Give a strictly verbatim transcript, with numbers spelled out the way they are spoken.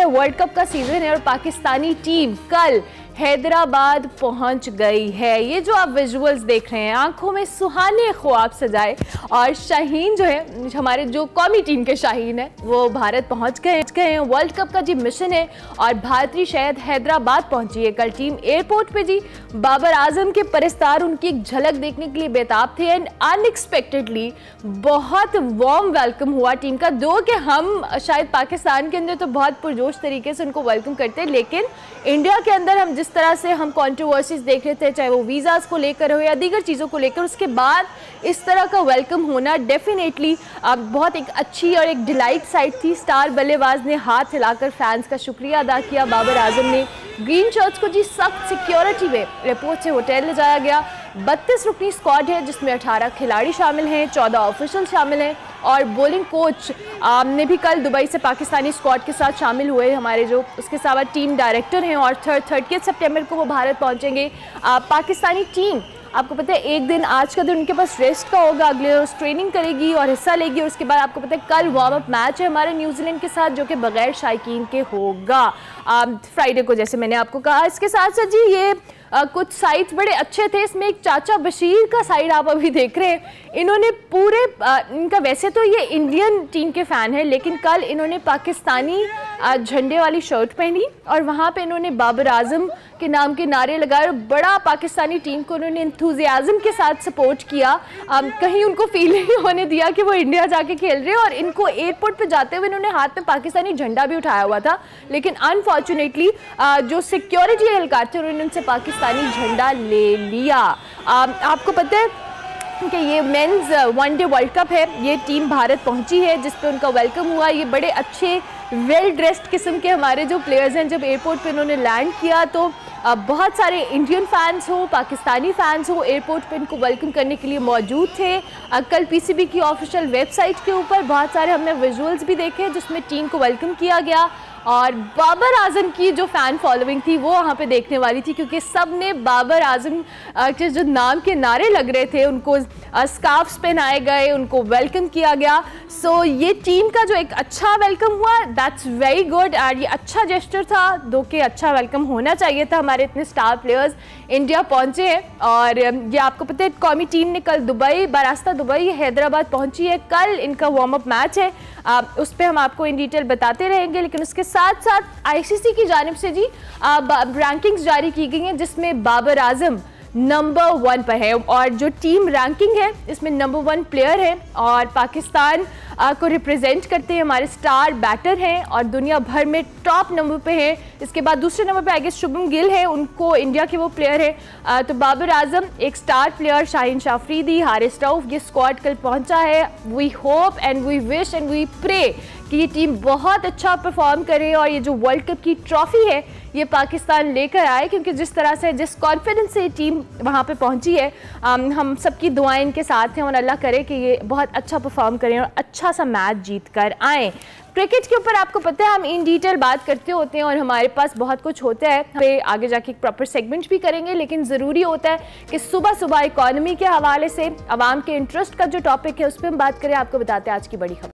World cup का season है और पाकिस्तानी टीम कल हैदराबाद पहुंच गई है। ये जो आप विजुअल्स देख रहे हैं, आंखों में सुहाने ख्वाब सजाए, और शाहीन जो है, हमारे जो कौमी टीम के शाहीन है, वो भारत पहुंच गए हैं। वर्ल्ड कप का जी मिशन है और भारतीय शायद हैदराबाद पहुंची है। कल टीम एयरपोर्ट पे जी बाबर आजम के परस्तार उनकी एक झलक देखने के लिए बेताब थे एंड अनएक्सपेक्टेडली बहुत वार्म वेलकम हुआ टीम का। दो कि हम शायद पाकिस्तान के अंदर तो बहुत पुरजोश तरीके से उनको वेलकम करते हैं, लेकिन इंडिया के अंदर हम जिस तरह से हम कंट्रोवर्सीज देख रहे थे, चाहे वो वीज़ास को लेकर हो या दीगर चीज़ों को लेकर, उसके बाद इस तरह का वेलकम होना डेफिनेटली बहुत एक अच्छी और एक डिलाइट साइड थी। स्टार बल्लेबाज ने हाथ हिलाकर फैंस का शुक्रिया अदा किया। बाबर आजम ने ग्रीन शर्ट्स को जी सख्त सिक्योरिटी में एयरपोर्ट से होटल ले जाया गया। बत्तीस रुकनी स्क्वाड है जिसमें अठारह खिलाड़ी शामिल हैं, चौदह ऑफिशियल शामिल हैं और बॉलिंग कोच ने भी कल दुबई से पाकिस्तानी स्क्वाड के साथ शामिल हुए हमारे जो उसके साथ टीम डायरेक्टर हैं, और थर्ड थर्टी सितंबर को वो भारत पहुंचेंगे। आ, पाकिस्तानी टीम आपको पता है एक दिन आज का दिन उनके पास रेस्ट का होगा, अगले रोज ट्रेनिंग करेगी और हिस्सा लेगी, और उसके बाद आपको पता है कल वार्म अप मैच है हमारे न्यूजीलैंड के साथ जो कि बगैर शायकीन के होगा फ्राइडे को, जैसे मैंने आपको कहा। इसके साथ साथ जी ये आ, कुछ साइट्स बड़े अच्छे थे। इसमें एक चाचा बशीर का साइड आप अभी देख रहे हैं। इन्होंने पूरे आ, इनका वैसे तो ये इंडियन टीम के फ़ैन है, लेकिन कल इन्होंने पाकिस्तानी झंडे वाली शर्ट पहनी और वहाँ पे इन्होंने बाबर आजम के नाम के नारे लगाए और बड़ा पाकिस्तानी टीम को उन्होंने इंथुजियाज्म के साथ सपोर्ट किया। आ, कहीं उनको फील नहीं होने दिया कि वो इंडिया जाके खेल रहे हैं, और इनको एयरपोर्ट पे जाते हुए इन्होंने हाथ में पाकिस्तानी झंडा भी उठाया हुआ था, लेकिन अनफॉर्चुनेटली जो सिक्योरिटी एहलकार थे उन्होंने उनसे पाकिस्तानी झंडा ले लिया। आ, आपको पता है कि ये मेंस वनडे वर्ल्ड कप है, ये टीम भारत पहुंची है जिस पे उनका वेलकम हुआ। ये बड़े अच्छे वेल ड्रेस्ड किस्म के हमारे जो प्लेयर्स हैं, जब एयरपोर्ट पे इन्होंने लैंड किया तो बहुत सारे इंडियन फैंस हो, पाकिस्तानी फैंस हो, एयरपोर्ट पे इनको वेलकम करने के लिए मौजूद थे। कल पीसीबी की ऑफिशियल वेबसाइट के ऊपर बहुत सारे हमने विजुअल्स भी देखे जिसमें टीम को वेलकम किया गया, और बाबर आजम की जो फ़ैन फॉलोइंग थी वो वहाँ पे देखने वाली थी, क्योंकि सब ने बाबर आजम के जो नाम के नारे लग रहे थे उनको स्कार्फ्स पहनाए गए, उनको वेलकम किया गया। सो ये टीम का जो एक अच्छा वेलकम हुआ, दैट्स वेरी गुड, एंड ये अच्छा जेस्चर था, दो के अच्छा वेलकम होना चाहिए था। हमारे इतने स्टार प्लेयर्स इंडिया पहुँचे हैं, और ये आपको पता है कौमी टीम ने कल दुबई बरास्ता दुबई हैदराबाद पहुँची है। कल इनका वार्म अप मैच है, आ, उस पर हम आपको इन डिटेल बताते रहेंगे, लेकिन उसके साथ साथ आईसीसी की जानिब से जी रैंकिंग्स जारी की गई हैं जिसमें बाबर आजम नंबर वन पर है, और जो टीम रैंकिंग है इसमें नंबर वन प्लेयर है और पाकिस्तान आ, को रिप्रेजेंट करते हैं हमारे स्टार बैटर हैं और दुनिया भर में टॉप नंबर पे हैं। इसके बाद दूसरे नंबर पे आगे शुभम गिल है, उनको इंडिया के वो प्लेयर है। तो बाबर आजम एक स्टार प्लेयर, शाहीन शाफरीदी, हारिस रऊफ, ये स्क्वाड कल पहुंचा है। We hope and we wish and we pray कि ये टीम बहुत अच्छा परफॉर्म करे और ये जो वर्ल्ड कप की ट्रॉफी है ये पाकिस्तान लेकर आए, क्योंकि जिस तरह से जिस कॉन्फिडेंस से ये टीम वहाँ पे पहुँची है, हम सबकी दुआएं इनके साथ हैं और अल्लाह करे कि ये बहुत अच्छा परफॉर्म करें और अच्छा सा मैच जीत कर आएँ। क्रिकेट के ऊपर आपको पता है हम इन डिटेल बात करते होते हैं और हमारे पास बहुत कुछ होता है, पे आगे जाके एक प्रॉपर सेगमेंट भी करेंगे, लेकिन ज़रूरी होता है कि सुबह सुबह इकॉनमी के हवाले से आवाम के इंटरेस्ट का जो टॉपिक है उस पर हम बात करें। आपको बताते हैं आज की बड़ी खबर।